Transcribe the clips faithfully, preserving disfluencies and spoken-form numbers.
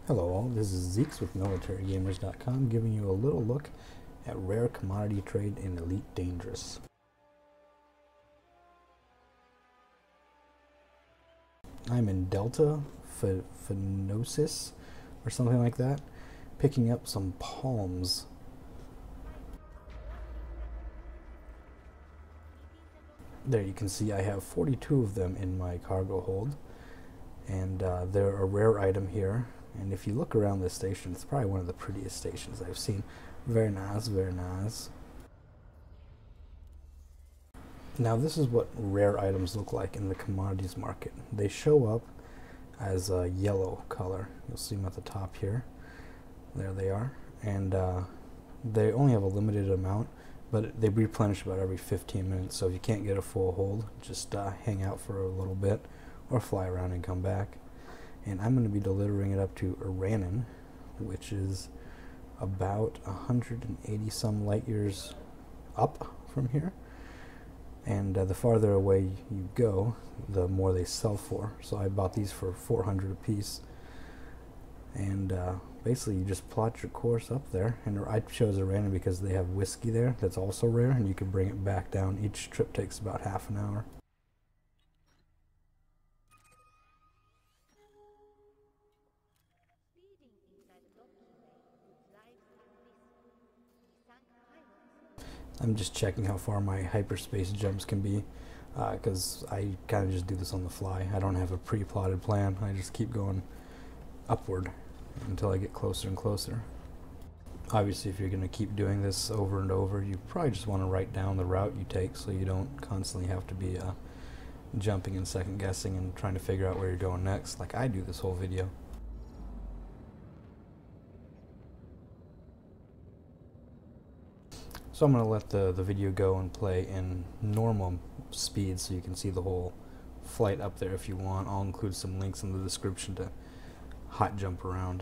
Hello all, this is Zeeks with military gamers dot com giving you a little look at rare commodity trade in Elite Dangerous. I'm in Delta Phenosis or something like that, picking up some palms. There you can see I have forty-two of them in my cargo hold, and uh, they're a rare item here. And if you look around this station, it's probably one of the prettiest stations I've seen. Very nice, very nice. Now this is what rare items look like in the commodities market. They show up as a yellow color. You'll see them at the top here. There they are. And uh, they only have a limited amount, but they replenish about every fifteen minutes. So if you can't get a full hold, just uh, hang out for a little bit or fly around and come back. And I'm going to be delivering it up to Iranen, which is about one hundred eighty some light years up from here. And uh, the farther away you go, the more they sell for. So I bought these for four hundred a piece. And uh, basically you just plot your course up there. And I chose Iranen because they have whiskey there that's also rare, and you can bring it back down. Each trip takes about half an hour. I'm just checking how far my hyperspace jumps can be, because uh, I kind of just do this on the fly. I don't have a pre-plotted plan. I just keep going upward until I get closer and closer. Obviously, if you're going to keep doing this over and over, you probably just want to write down the route you take so you don't constantly have to be uh, jumping and second guessing and trying to figure out where you're going next, like I do this whole video. So I'm going to let the, the video go and play in normal speed so you can see the whole flight up there if you want. I'll include some links in the description to hot jump around.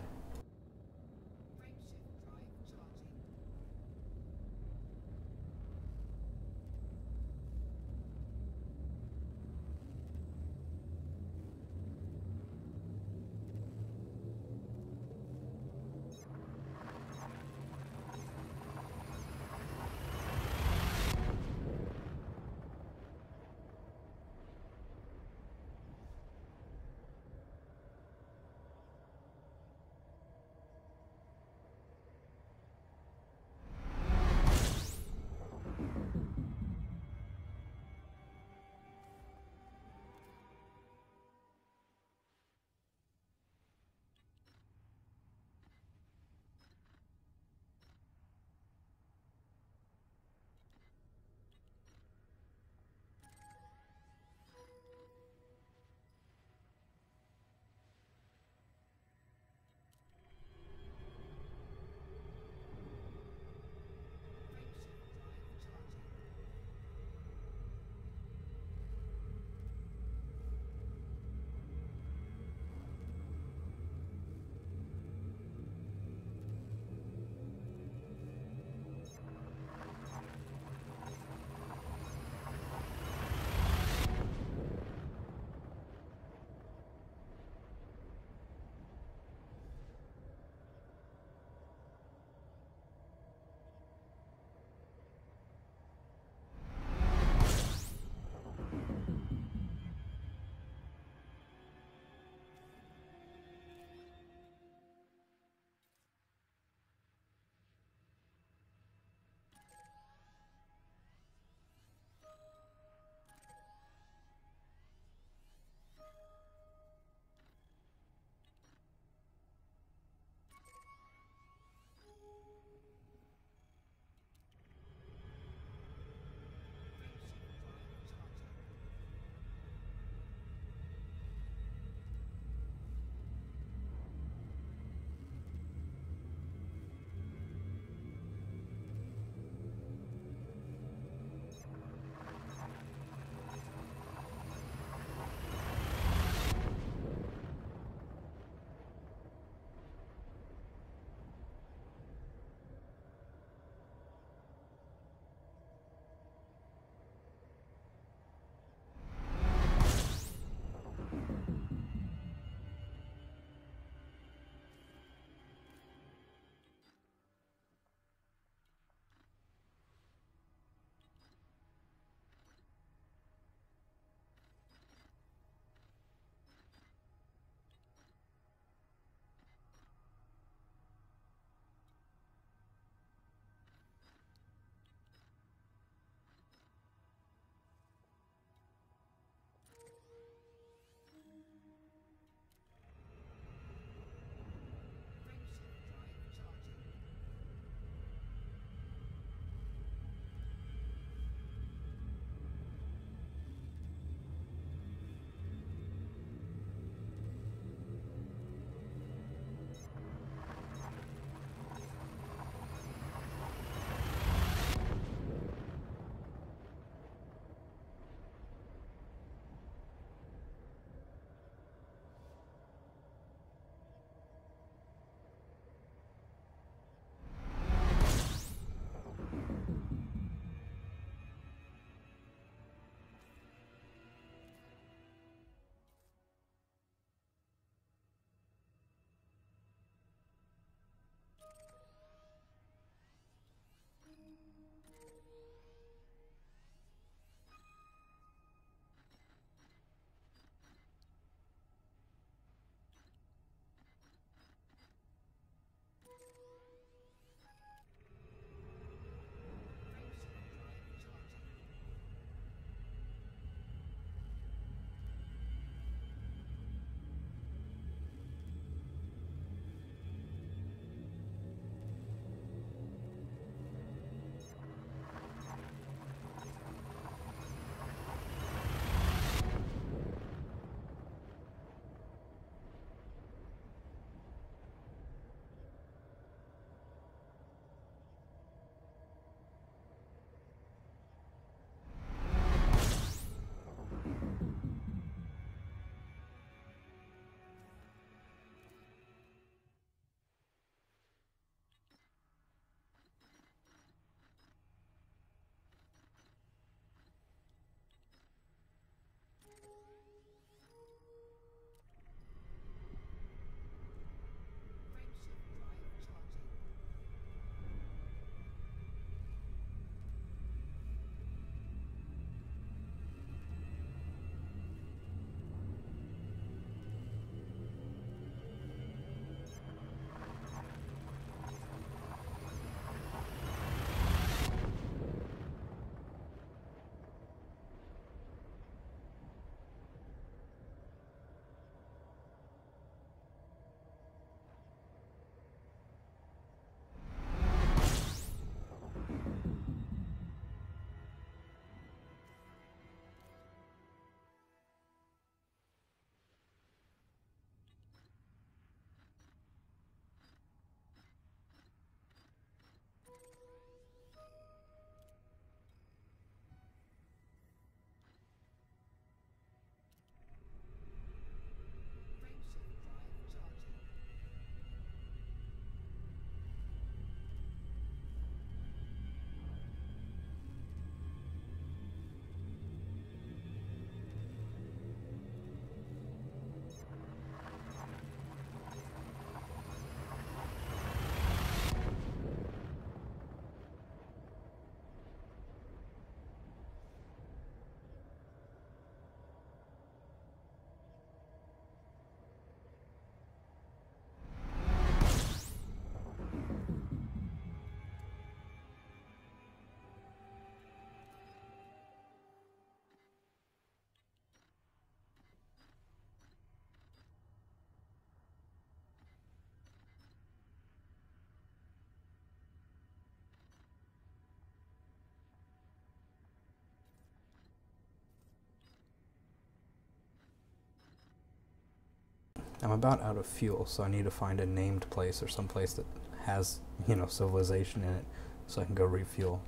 I'm about out of fuel, so I need to find a named place or some place that has, you know, civilization in it so I can go refuel.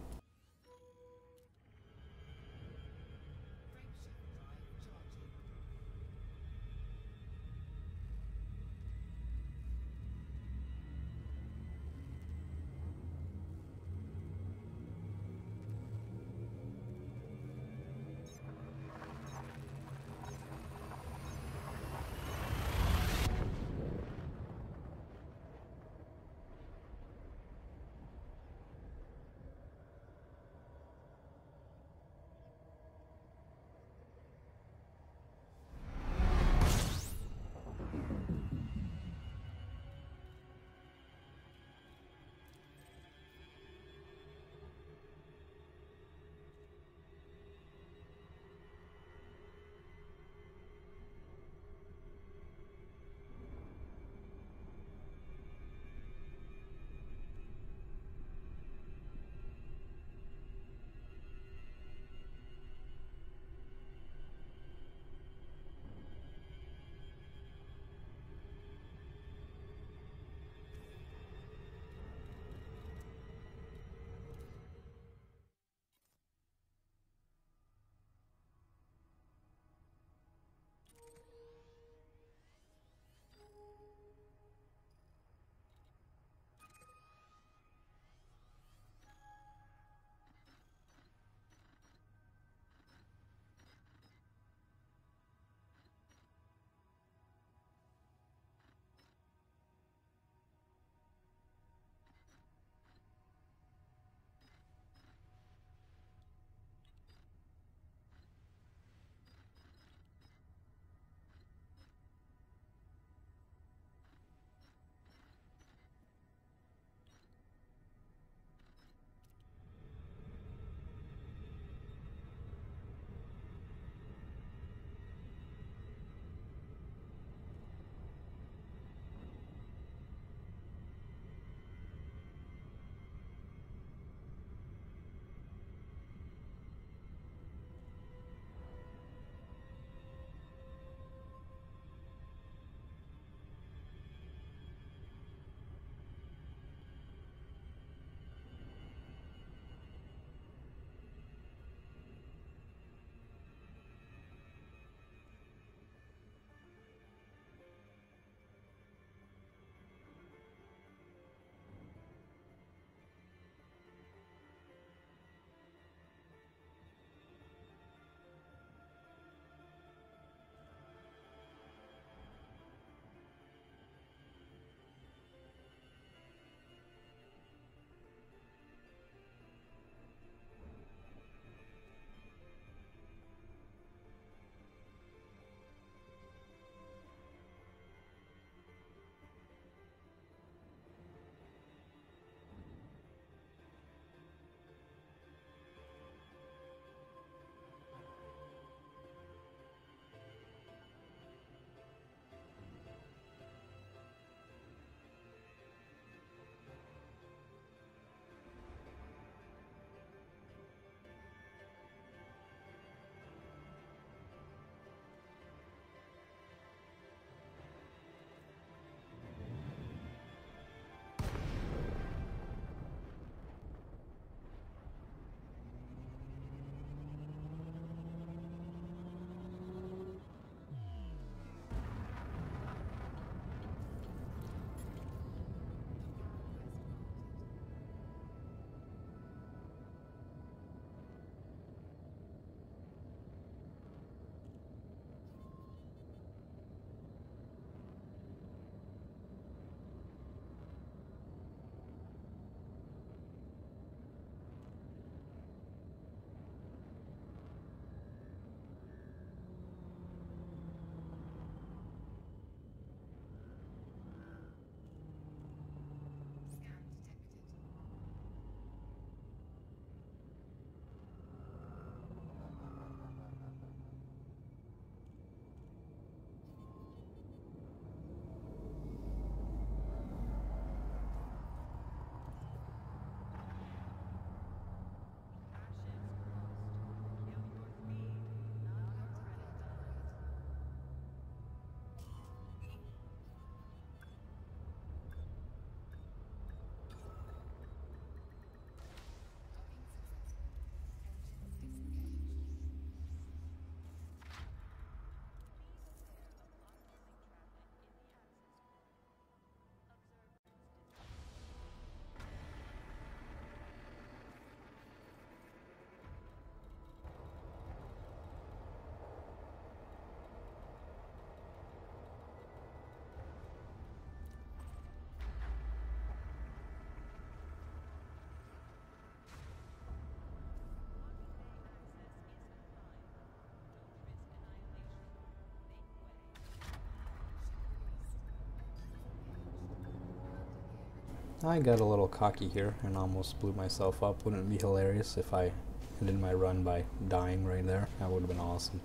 I got a little cocky here and almost blew myself up. Wouldn't it be hilarious if I ended my run by dying right there? That would have been awesome.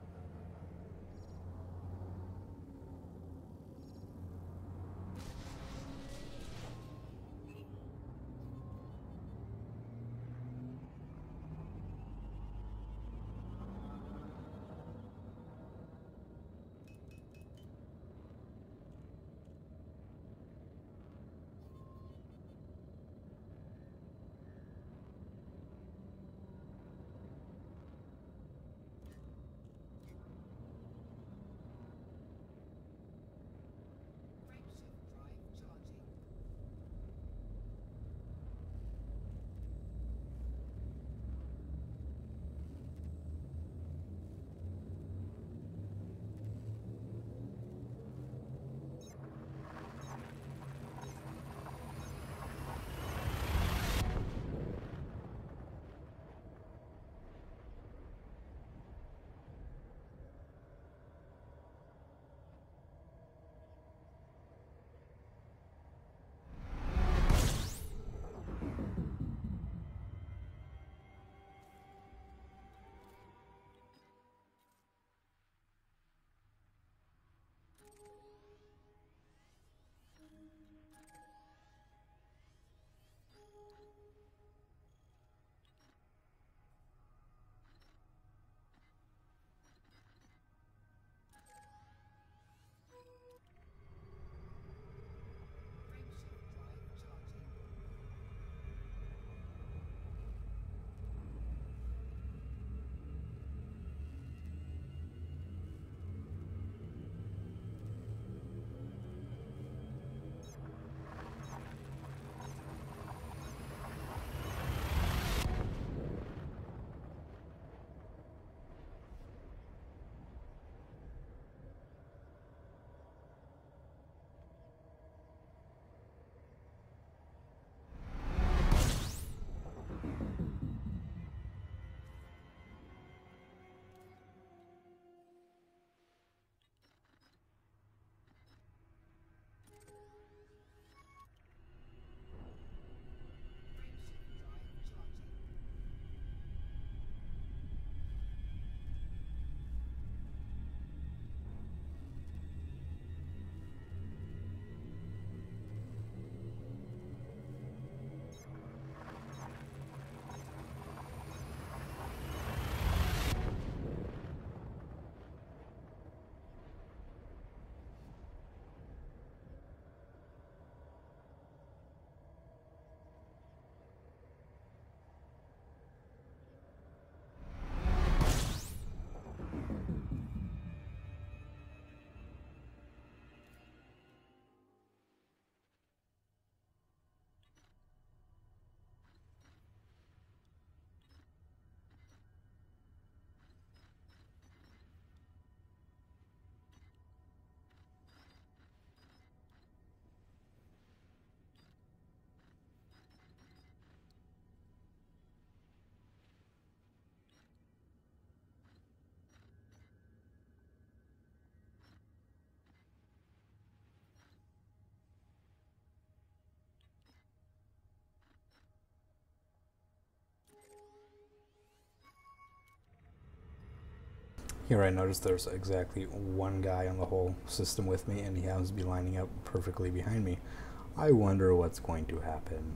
Here I noticed there's exactly one guy on the whole system with me, and he happens to be lining up perfectly behind me. I wonder what's going to happen.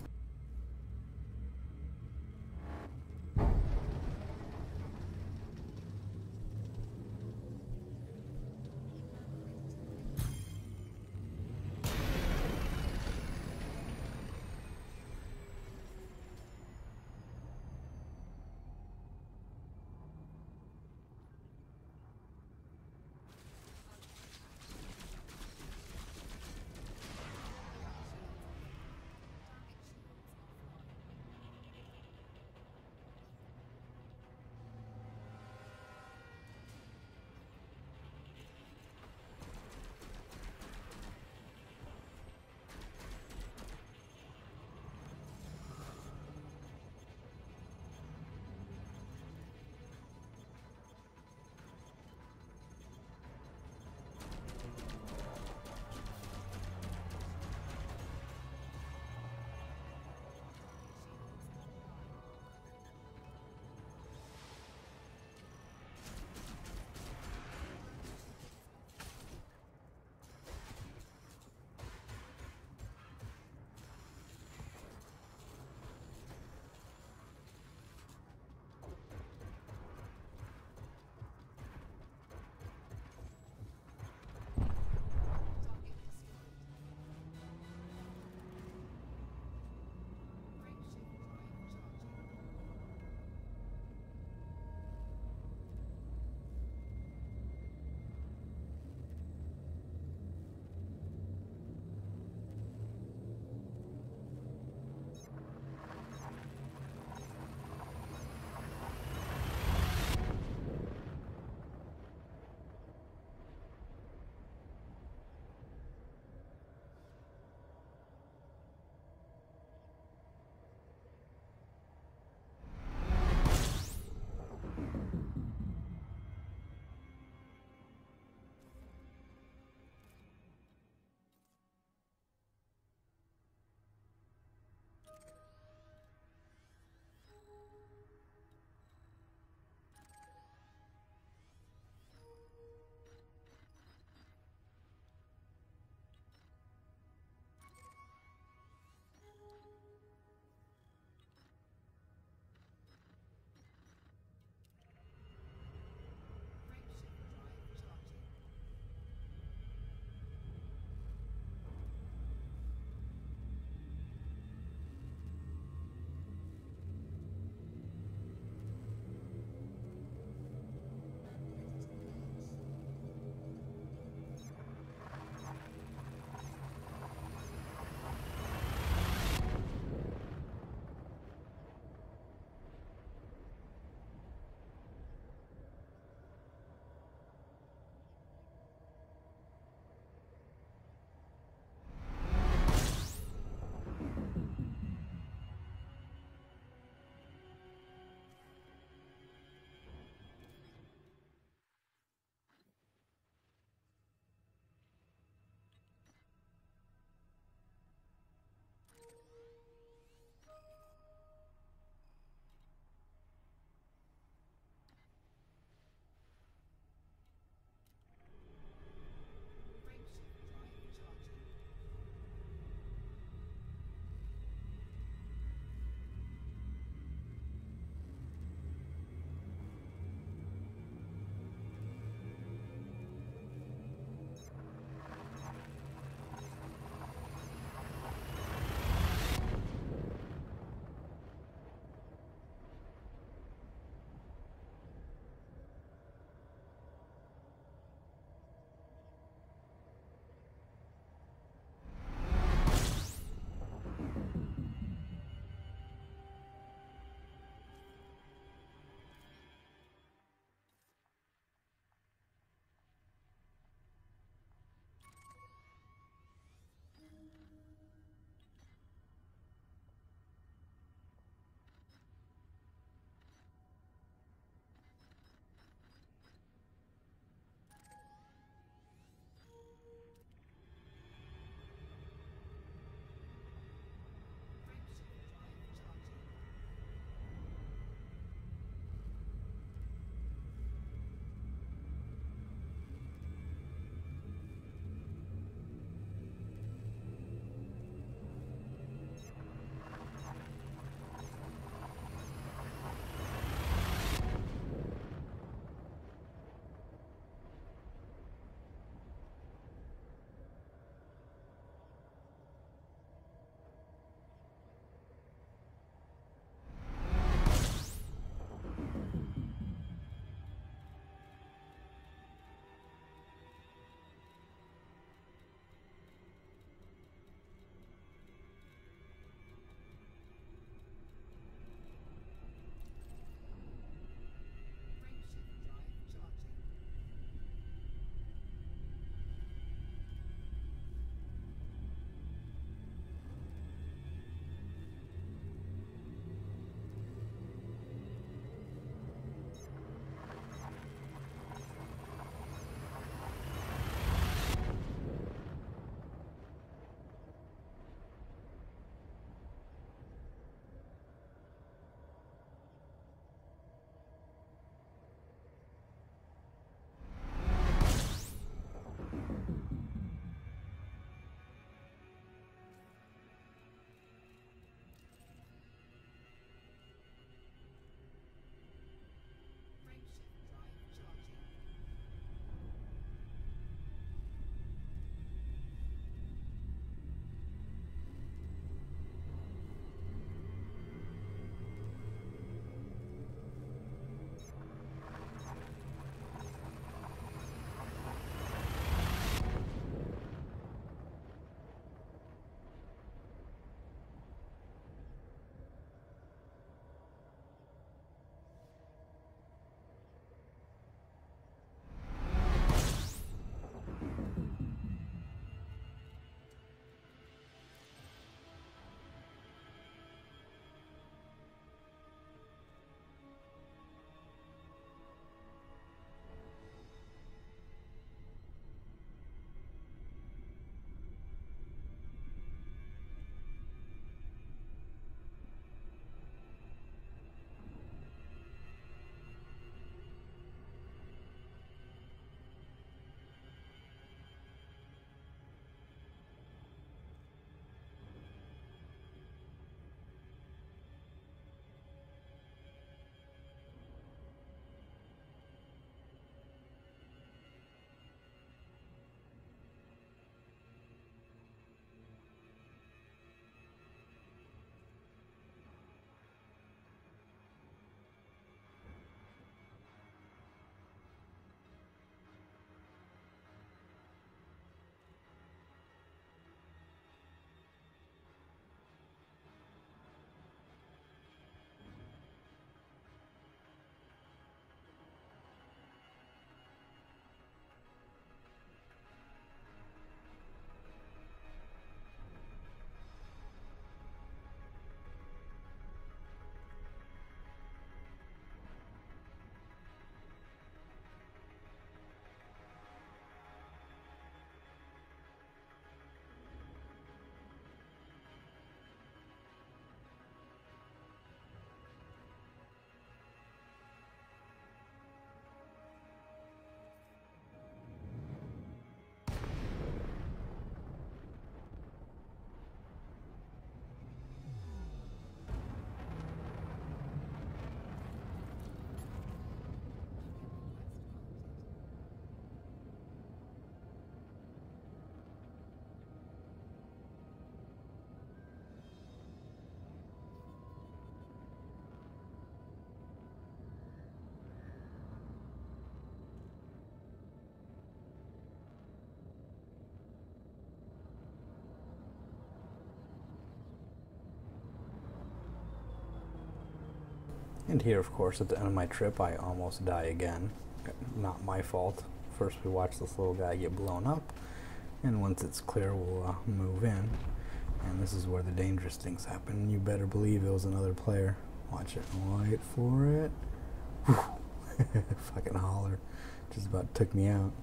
And here, of course, at the end of my trip, I almost die again. Not my fault. First we watch this little guy get blown up, and once it's clear, we'll uh, move in. And this is where the dangerous things happen. You better believe it was another player. Watch it. Wait for it. Fucking holler. Just about took me out.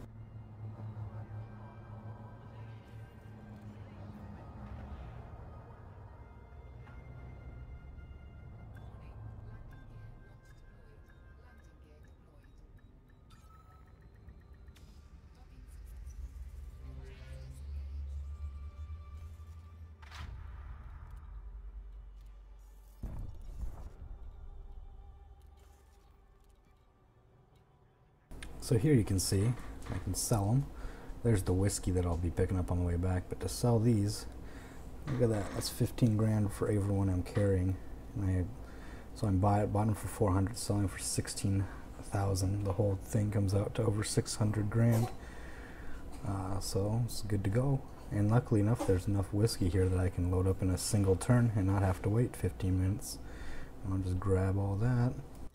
So here you can see, I can sell them. There's the whiskey that I'll be picking up on the way back, but to sell these, look at that, that's fifteen grand for every one I'm carrying. And I, so I'm buy, bought them for four hundred, selling for sixteen thousand. The whole thing comes out to over six hundred grand. Uh, so it's good to go. And luckily enough, there's enough whiskey here that I can load up in a single turn and not have to wait fifteen minutes. I'll just grab all that.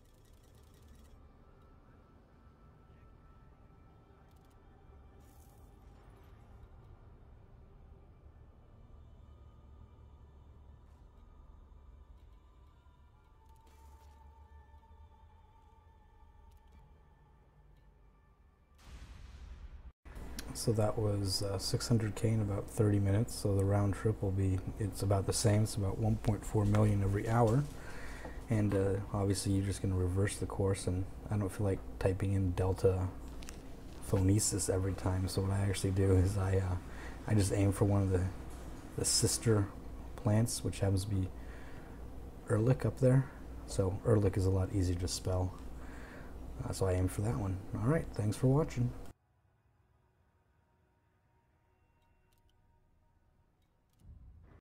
So that was uh, six hundred K in about thirty minutes. So the round trip will be, it's about the same. It's about one point four million every hour. And uh, obviously you're just going to reverse the course, and I don't feel like typing in delta phonesis every time. So what I actually do is I uh, I just aim for one of the, the sister plants, which happens to be Ehrlich up there. So Ehrlich is a lot easier to spell. Uh, so I aim for that one. Alright, thanks for watching.